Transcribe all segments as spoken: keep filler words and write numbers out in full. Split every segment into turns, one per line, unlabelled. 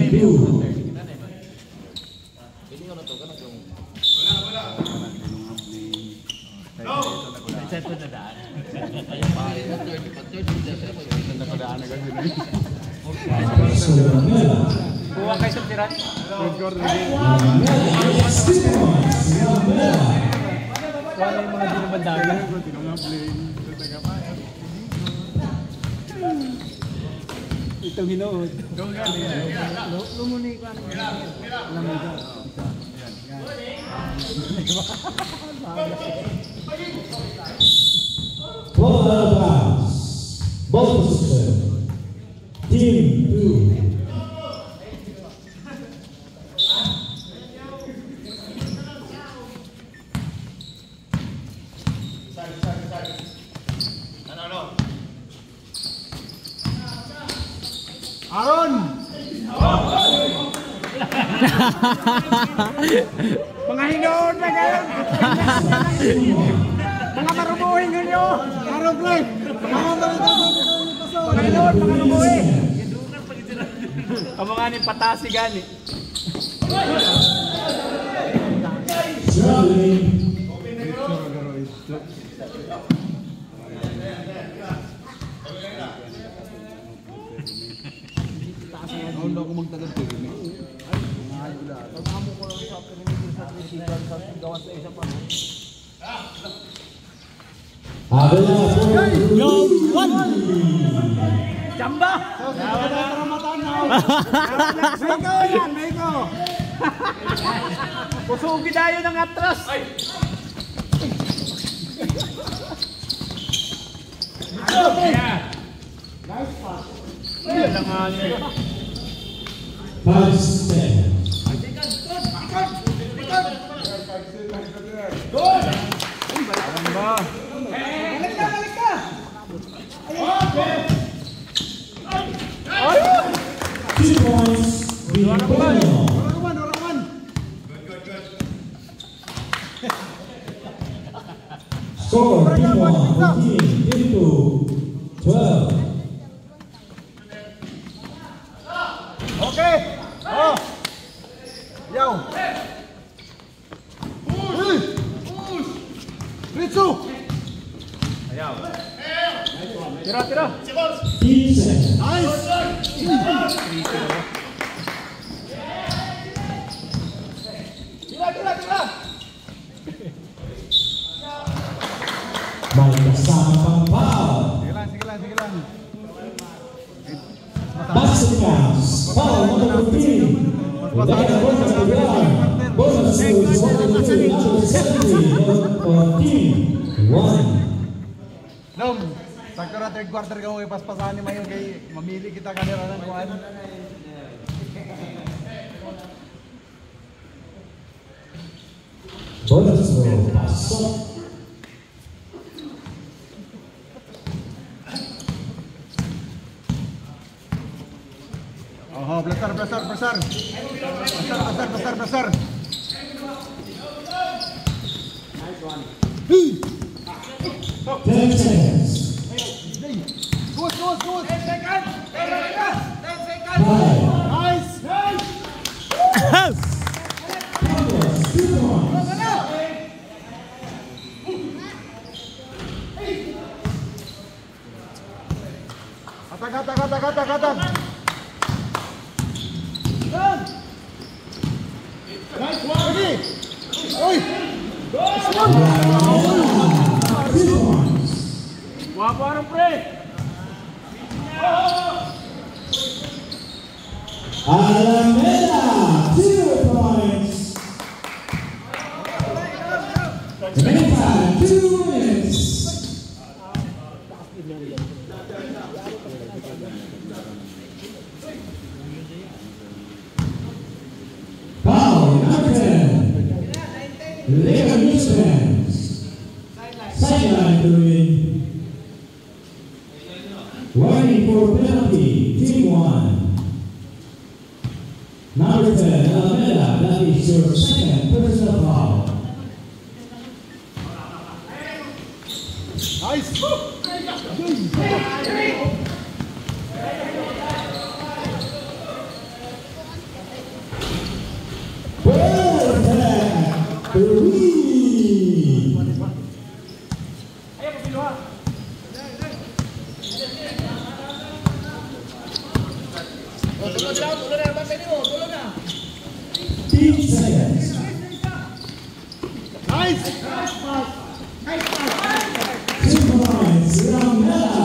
two.
Kuha kayo sa tiran. Kuha na yung mga dinabandaga. Itong hinood. Lumunay ko ano. Alam mo ito.
Ball out of bounds. Ball position. Team two.
Aaron! Mga hinood na ganyan! Mga marumuhin nyo! Aaron, play! Mga hinood, mga marumuhin!
Ang mga ni patasi gani.
Hindi ako magtagal ko rin. Ay, wala. Pag-amo ko lang sa pinigil sa trisigan sa gawan sa isa pa.
Yo, one!
Jamba!
Yawa na para matanaw! Meiko yan, Meiko!
Kusugi tayo ng atras!
Nice pass!
Yan lang nga nyo.
Five seconds.
Jamba!
Balik ka, balik ka!
Two points.
Orang man!
Orang man, orang man!
Score team one, fourteen, team two, twelve.
Okay! Oh! Yaw! Uy! Ritsu!
Ayaw. Tira, tira!
Team seconds.
Nice! Tira, tira, tira!
May kasama pang foul.
Sige lang, sige lang, sige lang.
Basket counts. Foul number fifteen. Without a bonus to one. Bonus to one to two. Number seventeen for team one.
Dom, sakto na third quarter ka mo ipaspasahan ni Mayo kay mamili kita kanira ng kuhan.
Bonus to pasok.
Oh, besar, besar, besar. Besar, besar, besar, besar. Nice one.
Ten seconds.
Good, good, good. Ten seconds. Ten seconds. Ten seconds.
Five.
Nice. Nice.
Two points.
Atak, atak, atak, atak, atak. Nice one. Lagi. Oi.
Two points.
Wapo ano pre?
Alameda, zero points. Remaining time, two minutes. Foul, number ten. Leo Newsfans. Sideline to win. Warning for penalty, team one. Number ten, Alameda, that is your second personal foul.
Nice.
fifteen seconds.
Nice!
Two points, Ramela.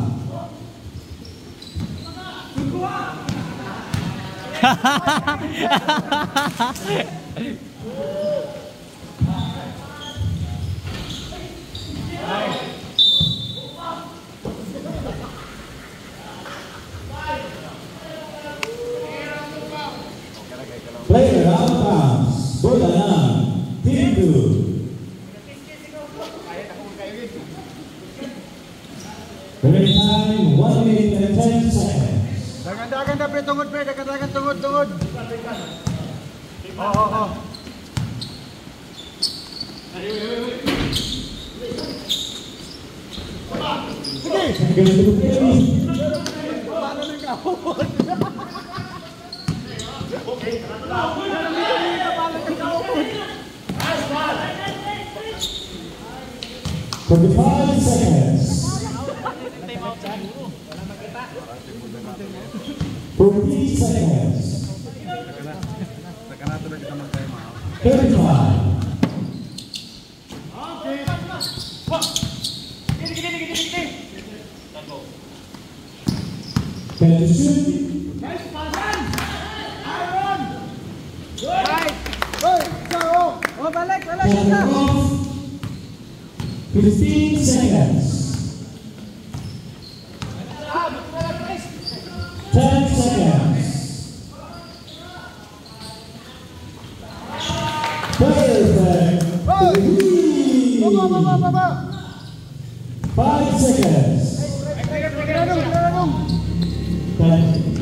Player out of bounds. Bola enam. Tim two. Remaining time one minute and ten seconds.
Dagan-dagan na pre, tungod pre, dagan-dagan, tungod, tungod. Oo, oo, oo. Sige! Paano nang kahon?
Twenty-five seconds. Forty seconds. Thirty-five. Can you shoot?
Oh, balik, balik,
Time
balik.
off. Fifteen seconds. Ten seconds. Perfect.
Baba, baba, baba.
Five seconds.
Geradong, geradong.
Ten